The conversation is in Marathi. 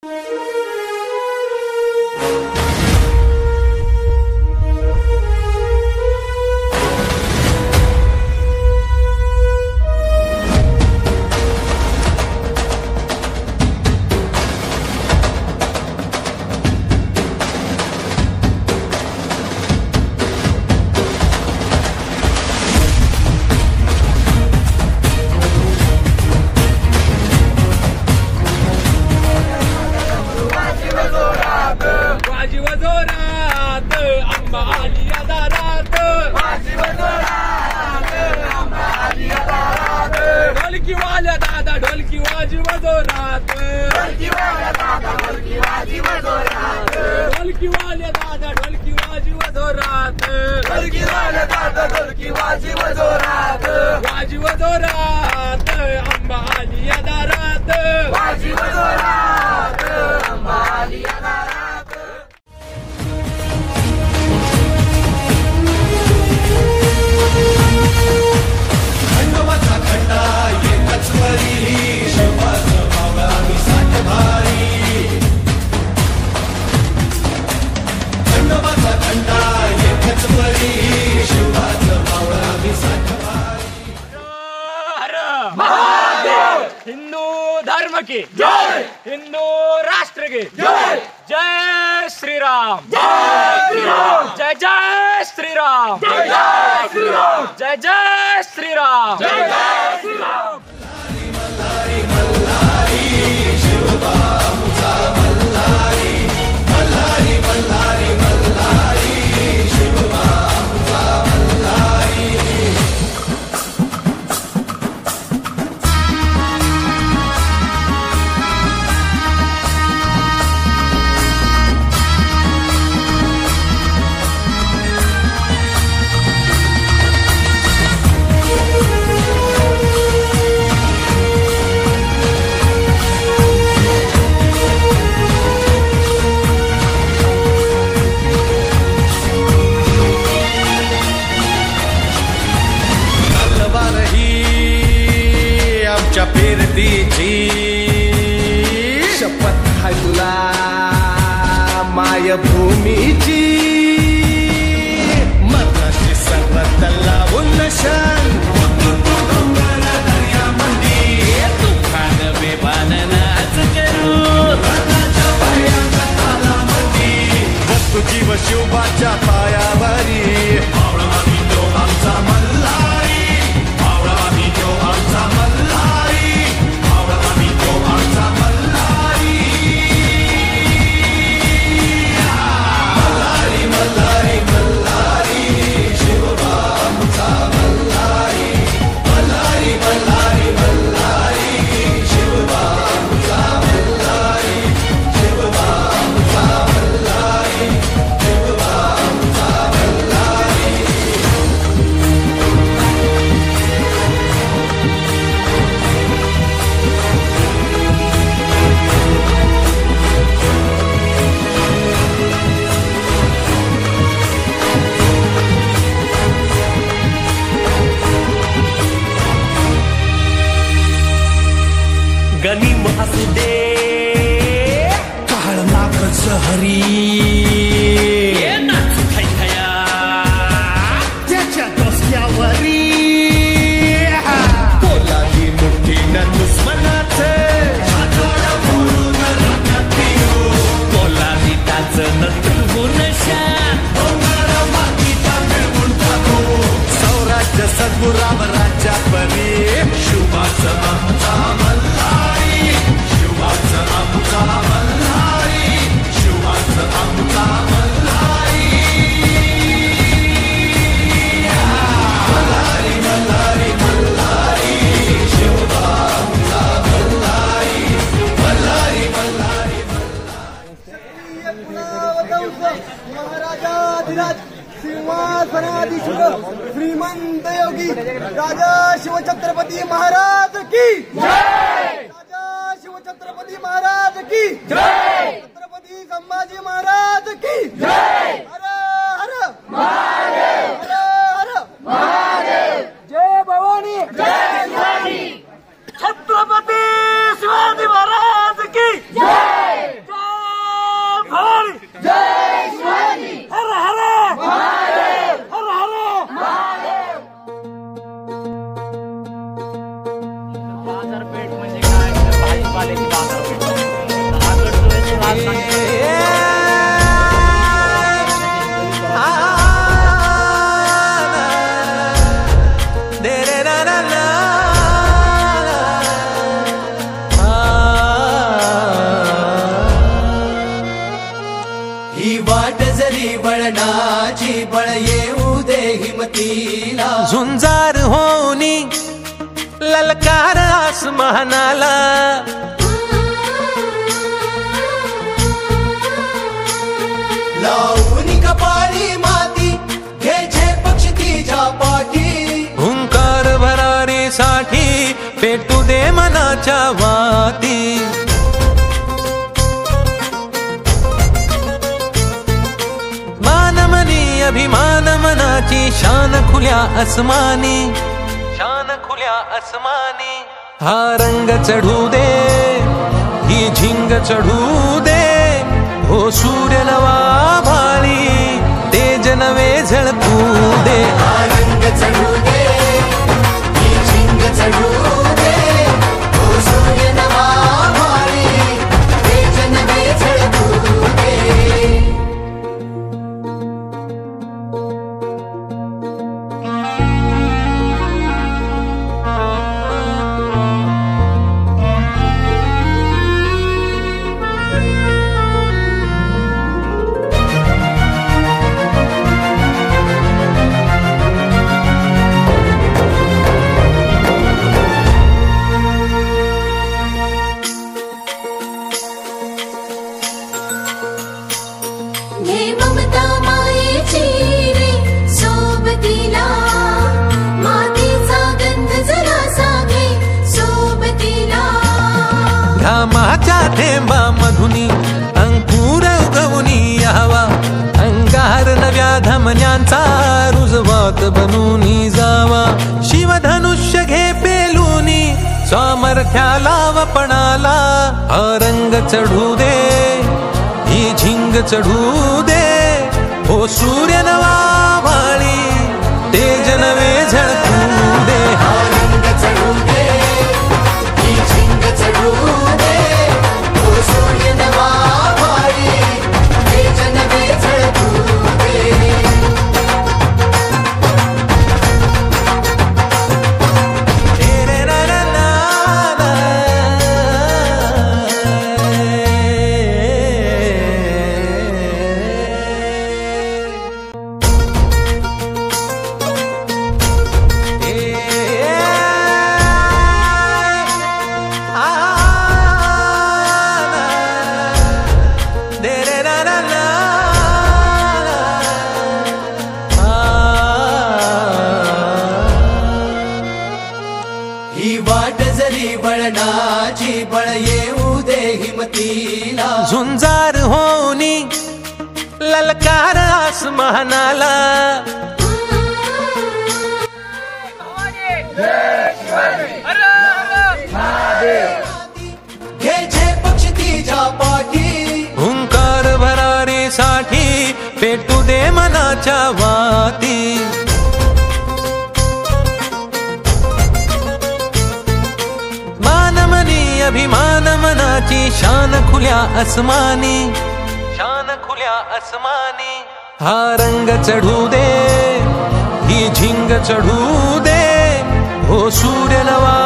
ढोलकी वाजी वजोरात, ढोलकी वाले दादा ढोलकी वाजी वजोरात, ढोलकी वाले दादा ढोलकी वाजी वजोरात, ढोलकी वाले दादा ढोलकी वाजी वजोरात, वाजी वजोरात अंबा आली या दारात, वाजी वजोरात अंबा आली या दारात. खंडोबाचा खंडा एकच वरी, शिवाचं मावळा मी साठ भारी. खंडोबाचा खंडा एकच वरी, शिवाचं मावळा मी साठ भारी. हर महादेव. हिंदू धर्म की जय, हिंदू राष्ट्र की जय. जय श्रीराम, जय श्रीराम, जय जय श्रीराम, जय जय श्रीराम, जय जय श्रीराम, जय जय श्रीराम. मल्हारी मल्हारी शिवबाबूचा मल्हारी, मल्हारी मल्हारी मल्हारी शिवबाबूचा मल्हारी. पेरतीची शपथ हाय तुला मायभूमीची, मनाची सर्वत लावून नशन दर्यामंदी तुफान बेभान नाच करू वस्तू जीव शिवबाच्या पायावरी. मावळा मी तो आमचा मल्हारी, मावळा मी तो आमचा मल्हारी, मावळा मी तो आमचा मल्हारी. मल्हारी मल्हारी मल्हारी शिवबाबूचा मल्हारी, मल्हारी मल्हारी मल्हारी शिवबाबूचा मल्हारी, शिवबाबूचा मल्हारी, शिवबाबूचा मल्हारी. गनीम असू दे काळ नाक सहरी, नाचू थैथया त्याच्या डोसक्यावरी. पोलादी मुठीनं दुश्मनाच पोलादी टाचन तुलवून सौराज्य सद्गुराम राज्यात बरी. शिवबाचं आमचा मल्हारी, शिवबाचं आमचा मल्हारी, शिवबाचं आमचा मल्हारी. मल्हारी मल्हारी मल्हारी शिवबाचा मल्हारी, मल्हारी मल्हारी महाराजाधिराज सिंहासनाधीश्वर श्रीमंत योगी राजा शिवछत्रपती महाराज की जय, राजा शिवछत्रपती महाराज की जय, छत्रपती संभाजी महाराज की जय. हर हर महादेव, हर हर महादेव. जय भवानी, जय शिवाजी, छत्रपती शिवाजी महाराज की जय. जरी बळणाची बळ येऊ दे हिमतीला झुंजार होनी ललकार आसमानाला लावून कपाळी माती घ्यायचे पक्षी तिच्या पाठी हुंकार भरारीसाठी पेटू दे मनाच्या वाती मानमनी अभिमान मनाची शान खुल्या आसमानी शान खुल्या आसमानी हा रंग चढू दे ही झिंग चढू दे हो सूर्य नवा भाळी तेज नवे झळकू दे हा रंग चढू दे ही झिंग चढू दे हो सूर्य नवा भाळी तेज नवे झळकू दे घामाच्या थेंबा मधुनी अंकुर उगवूनी यावा अंगार नव्या धमन्यांचा रुजवात बनूनी जावा शिवधनुष्य घे पेलूनी सामर्थ्याला वपणाला हा रंग चढू दे ही झिंग चढू दे हो सूर्य नवा भाळी तेज नवे झळकू दे हा रंग चढू दे ही झिंग चढू दे हो सूर्य नवा भाळी तेज नवे झळकू दे ही वाट जरी बळणाची बळ येऊ दे हिमतीला झुंजार होनी ललकार आसमानाला घ्यायचे पक्षी तिच्या पाठी हुंकार भरारीसाठी पेटू दे मनाच्या वाती मानमनी अभिमान मनाची शान खुल्या आसमानी शान खुल्या आसमानी हा रंग चढू दे ही झिंग चढू दे हो सूर्य नवा